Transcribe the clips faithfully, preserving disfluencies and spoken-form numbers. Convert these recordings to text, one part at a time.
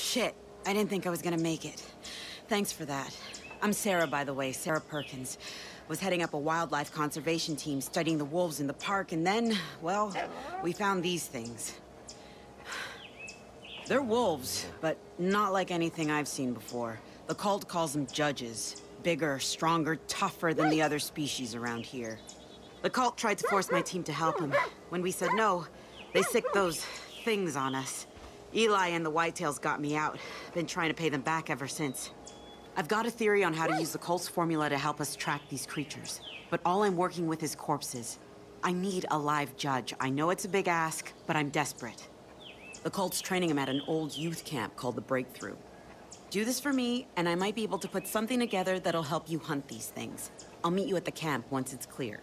Shit, I didn't think I was gonna make it. Thanks for that. I'm Sarah, by the way, Sarah Perkins. Was heading up a wildlife conservation team studying the wolves in the park, and then, well, we found these things. They're wolves, but not like anything I've seen before. The cult calls them judges. Bigger, stronger, tougher than the other species around here. The cult tried to force my team to help them. When we said no, they sicked those things on us. Eli and the Whitetails got me out. Been trying to pay them back ever since. I've got a theory on how to use the cult's formula to help us track these creatures. But all I'm working with is corpses. I need a live judge. I know it's a big ask, but I'm desperate. The cult's training him at an old youth camp called the Breakthrough. Do this for me, and I might be able to put something together that'll help you hunt these things. I'll meet you at the camp once it's clear.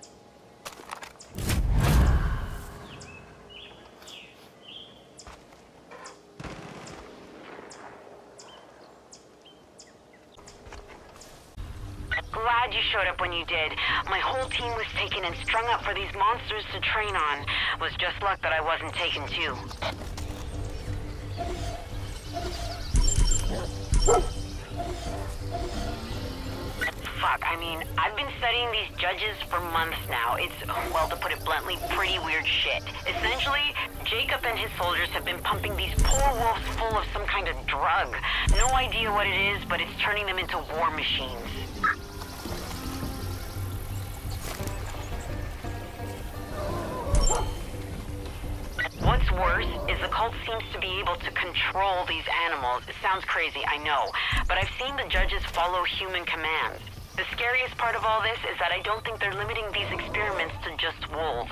Glad you showed up when you did. My whole team was taken and strung up for these monsters to train on. Was just luck that I wasn't taken too. Fuck, I mean, I've been studying these judges for months now. It's, well, to put it bluntly, pretty weird shit. Essentially, Jacob and his soldiers have been pumping these poor wolves full of some kind of drug. No idea what it is, but it's turning them into war machines. What's worse is the cult seems to be able to control these animals. It sounds crazy, I know, but I've seen the judges follow human commands. The scariest part of all this is that I don't think they're limiting these experiments to just wolves.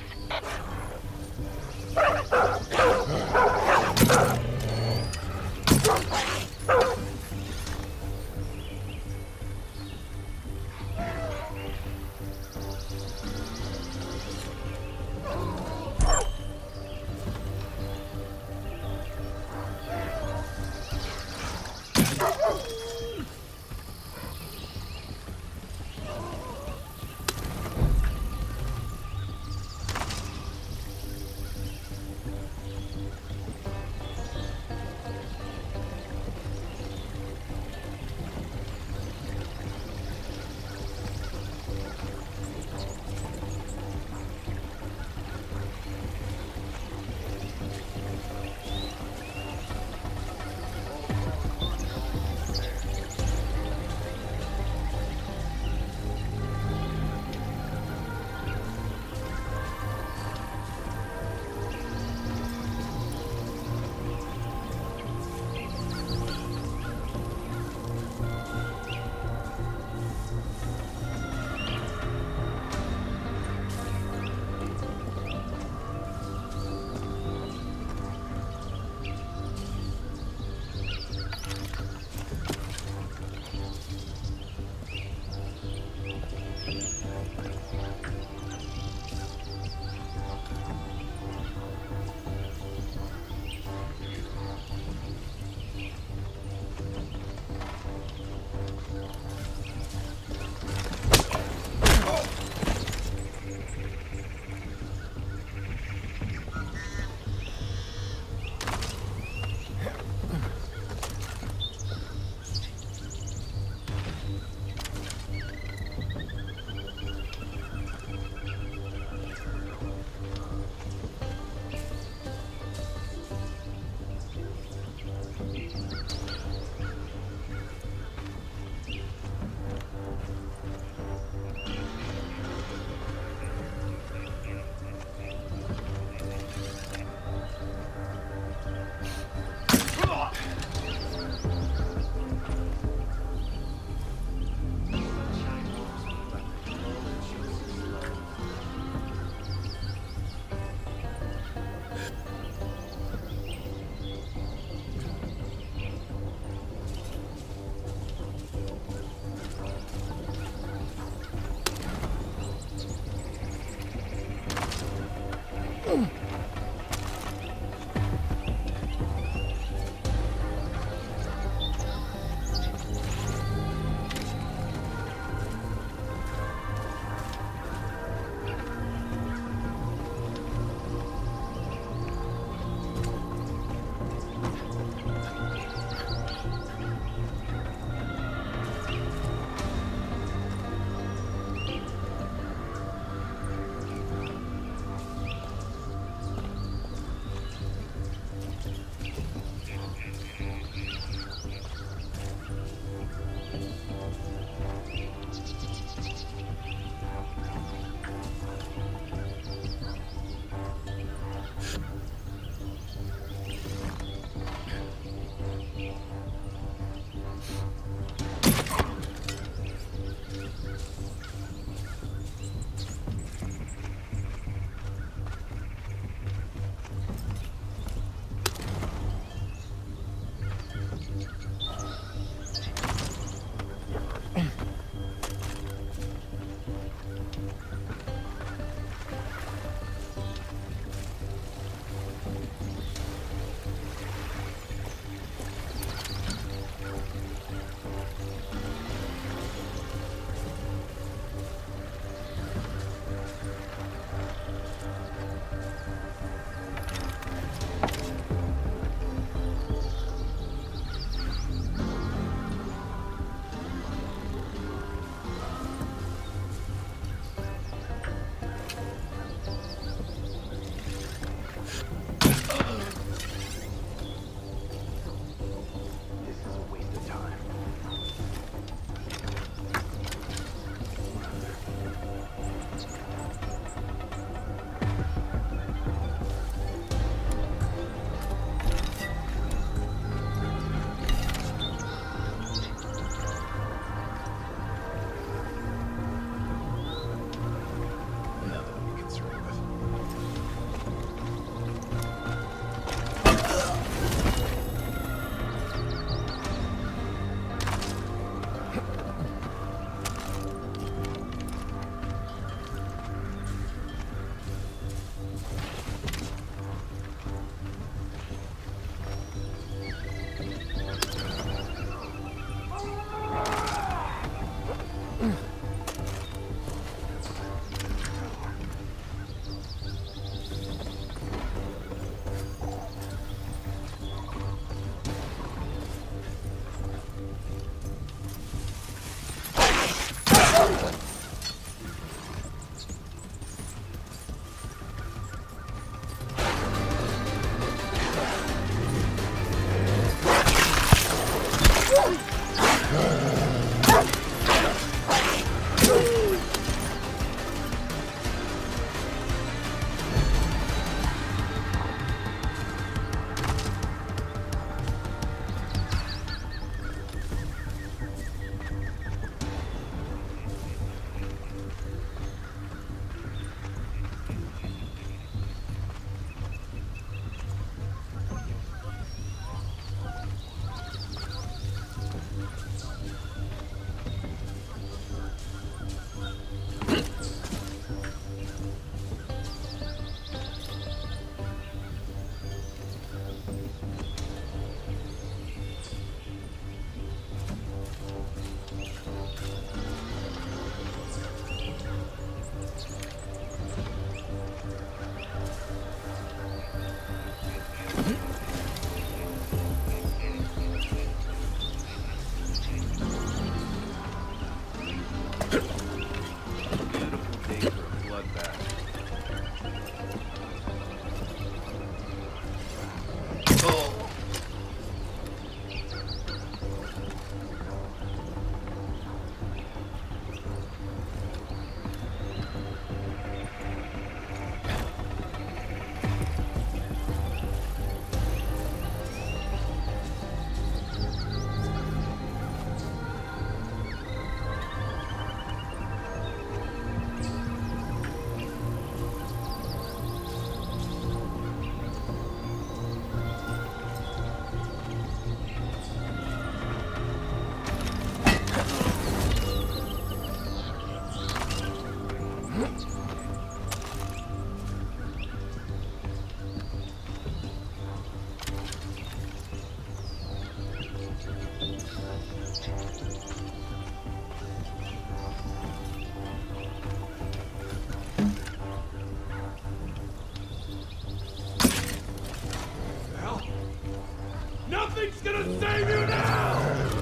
Nothing's gonna save you now!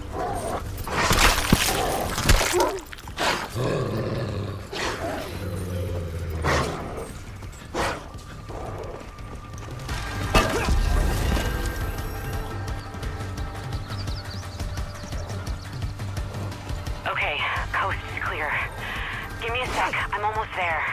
Okay, coast is clear. Give me a sec, I'm almost there.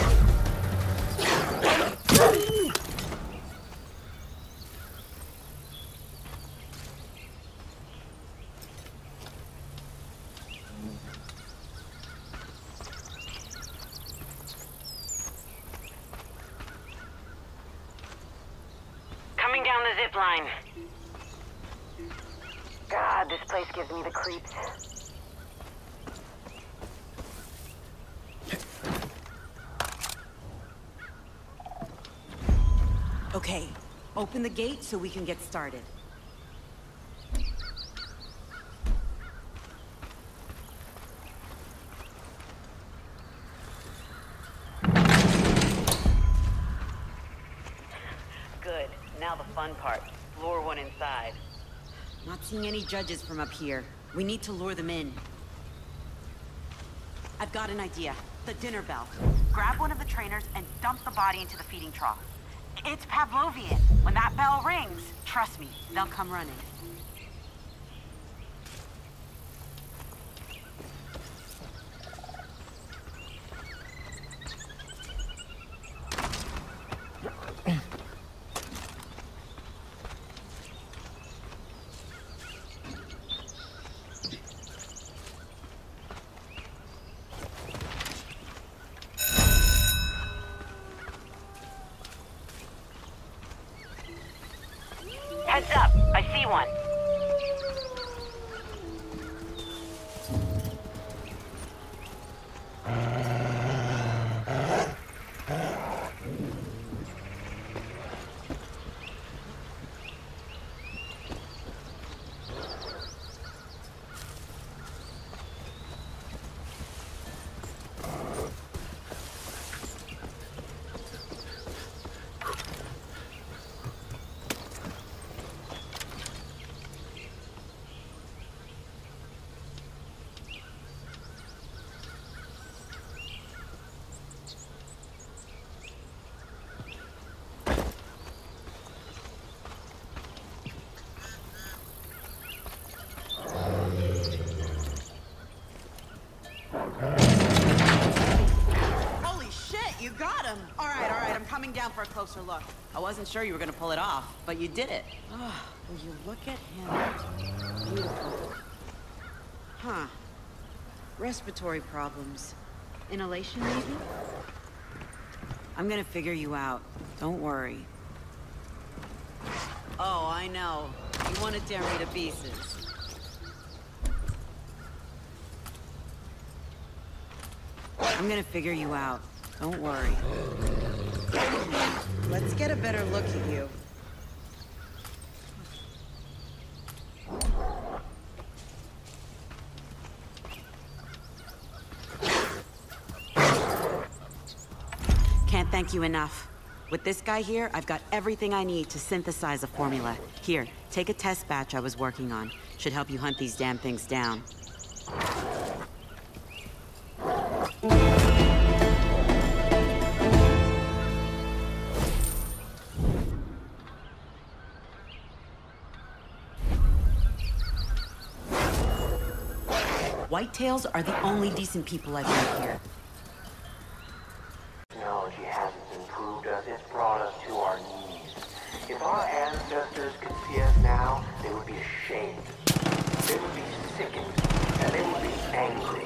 Coming down the zip line. God, this place gives me the creeps. Okay, open the gate so we can get started. Good. Now the fun part. Lure one inside. Not seeing any judges from up here. We need to lure them in. I've got an idea. The dinner bell. Grab one of the trainers and dump the body into the feeding trough. It's Pavlovian. When that bell rings, trust me, they'll come running. Heads up, I see one. Holy shit, you got him! All right, all right, I'm coming down for a closer look. I wasn't sure you were gonna pull it off, but you did it. Oh, will you look at him? Beautiful. Huh. Respiratory problems. Inhalation, maybe? I'm gonna figure you out. Don't worry. Oh, I know. You want to tear me to pieces. I'm gonna figure you out. Don't worry. Let's get a better look at you. Can't thank you enough. With this guy here, I've got everything I need to synthesize a formula. Here, take a test batch I was working on. Should help you hunt these damn things down. Whitetails are the only decent people I've met here. Technology hasn't improved us, it's brought us to our knees. If our ancestors could see us now, they would be ashamed. They would be sickened, and they would be angry.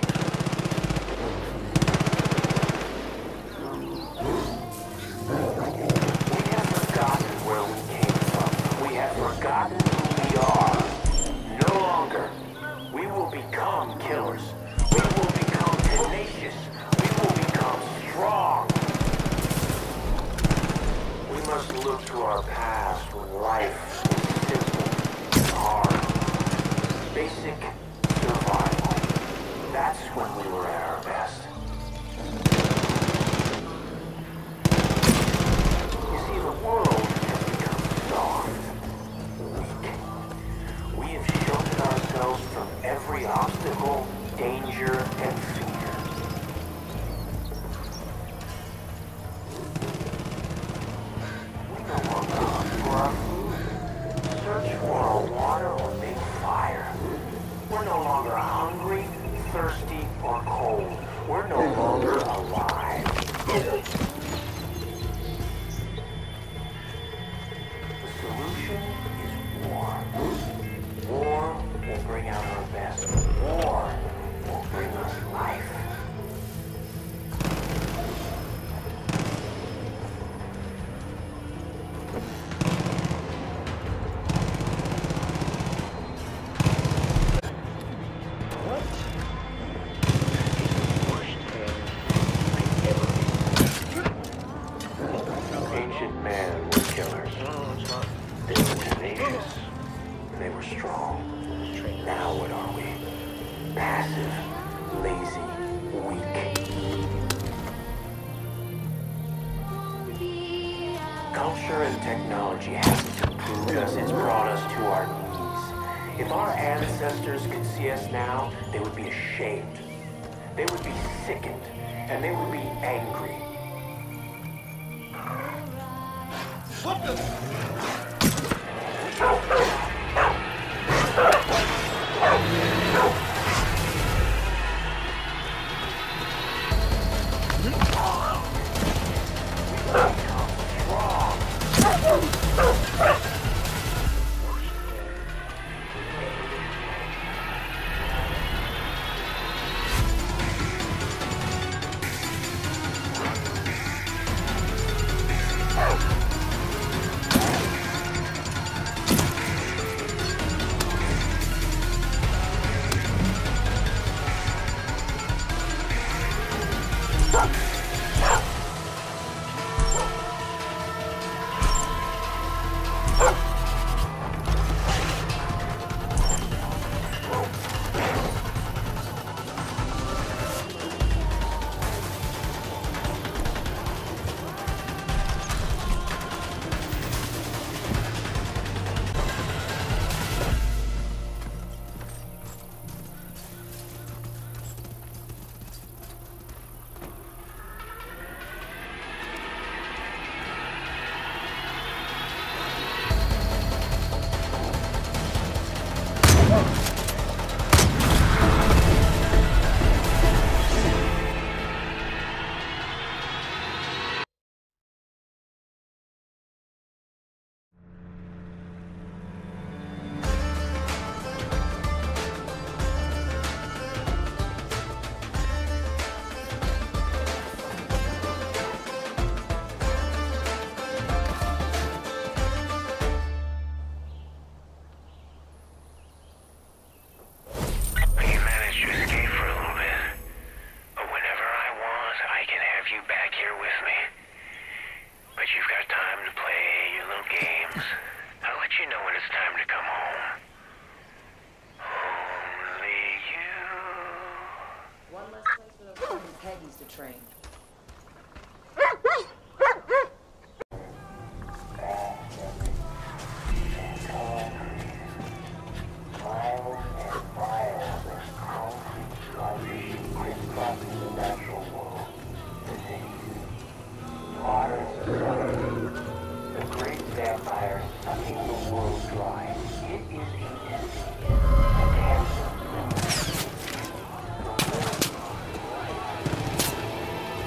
We have forgotten where we came from. We have forgotten who we are. No longer. We will become killers. We will become tenacious. We will become strong. We must look to our past when life was simple and hard. Basic ourselves from every obstacle, danger, and fear. We no longer hunt for our food, search for our water, or make fire. We're no longer hungry, thirsty, or cold. We're no longer alive. The solution is war. War will bring out our best. War will bring us life. Ancient man were killers. They were tenacious. They were strong. Now what are we? Passive, lazy, weak. Culture and technology haven't improved us, it's brought us to our knees. If our ancestors could see us now, they would be ashamed. They would be sickened, and they would be angry. What the? Peggy's to train. The great vampire sucking the world dry. It is a destiny. A cancer.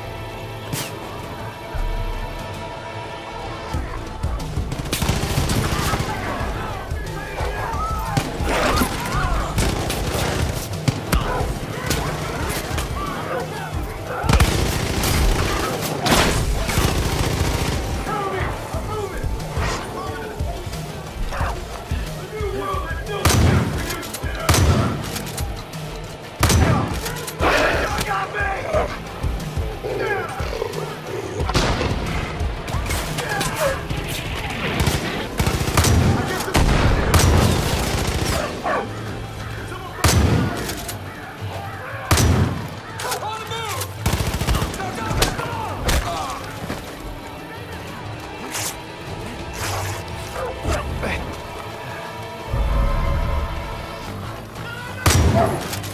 Come on.